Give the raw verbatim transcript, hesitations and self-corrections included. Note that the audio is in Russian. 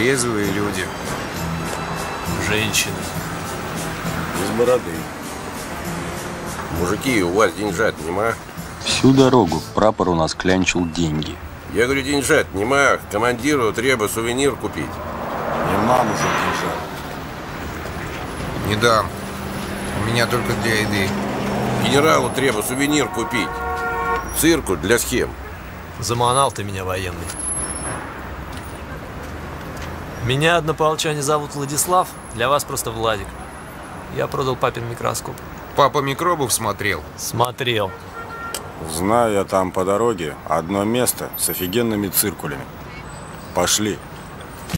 Трезвые люди. Женщины. Без бороды. Мужики, у вас деньжат нема? Всю дорогу прапор у нас клянчил деньги. Я говорю, деньжат нема. Командиру треба сувенир купить. Нема уже деньжат. Не дам. У меня только для еды. Генералу треба сувенир купить. Цирку для схем. Заманал ты меня, военный. Меня, однополчане, зовут Владислав. Для вас просто Владик. Я продал папин микроскоп. Папа микробов смотрел? Смотрел. Знаю я там по дороге одно место с офигенными циркулями. Пошли.